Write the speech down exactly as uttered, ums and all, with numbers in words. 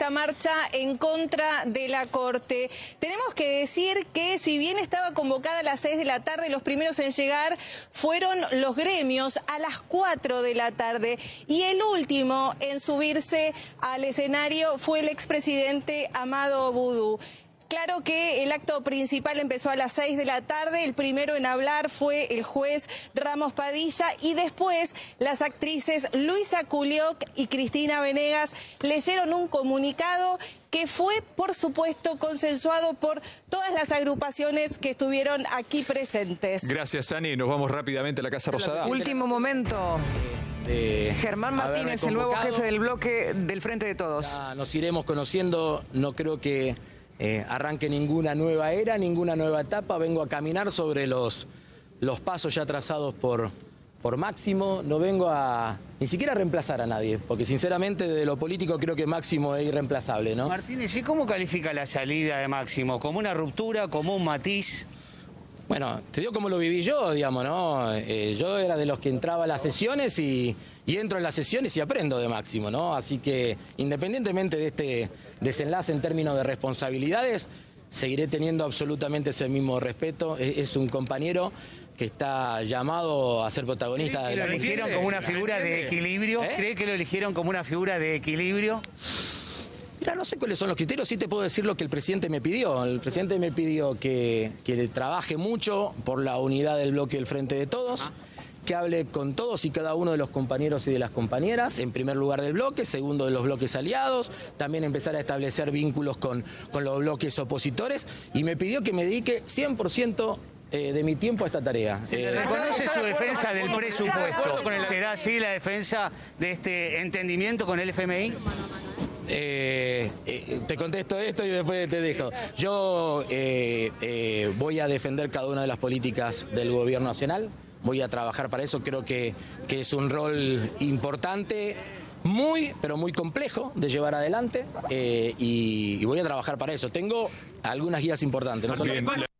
esta marcha en contra de la Corte. Tenemos que decir que si bien estaba convocada a las seis de la tarde, los primeros en llegar fueron los gremios a las cuatro de la tarde y el último en subirse al escenario fue el expresidente Amado Boudou. Claro que el acto principal empezó a las seis de la tarde, el primero en hablar fue el juez Ramos Padilla y después las actrices Luisa Culioc y Cristina Venegas leyeron un comunicado que fue, por supuesto, consensuado por todas las agrupaciones que estuvieron aquí presentes. Gracias, Ani. Nos vamos rápidamente a la Casa Rosada. Último momento. De Germán Martínez, el nuevo jefe del bloque del Frente de Todos. Ya nos iremos conociendo, no creo que eh, arranque ninguna nueva era, ninguna nueva etapa. Vengo a caminar sobre los, los pasos ya trazados por, por Máximo. No vengo a ni siquiera a reemplazar a nadie, porque sinceramente de lo político creo que Máximo es irreemplazable, ¿no? Martínez, ¿y cómo califica la salida de Máximo? ¿Como una ruptura, como un matiz? Bueno, te digo cómo lo viví yo, digamos, ¿no? Eh, yo era de los que entraba a las sesiones y, y entro en las sesiones y aprendo de Máximo, ¿no? Así que, independientemente de este desenlace en términos de responsabilidades, seguiré teniendo absolutamente ese mismo respeto. Es, es un compañero que está llamado a ser protagonista. ¿Cree que lo eligieron como una figura de equilibrio? ¿Eh? ¿Cree que lo eligieron como una figura de equilibrio? Mira, no sé cuáles son los criterios, sí te puedo decir lo que el presidente me pidió. El presidente me pidió que, que trabaje mucho por la unidad del bloque del Frente de Todos, que hable con todos y cada uno de los compañeros y de las compañeras, en primer lugar del bloque, segundo de los bloques aliados, también empezar a establecer vínculos con, con los bloques opositores, y me pidió que me dedique cien por ciento Eh, de mi tiempo a esta tarea. ¿Se eh, reconoce su defensa del presupuesto? ¿Será así la defensa de este entendimiento con el F M I? Eh, eh, te contesto esto y después te dejo. Yo eh, eh, voy a defender cada una de las políticas del gobierno nacional, voy a trabajar para eso, creo que, que es un rol importante, muy, pero muy complejo de llevar adelante, eh, y, y voy a trabajar para eso. Tengo algunas guías importantes. No solo...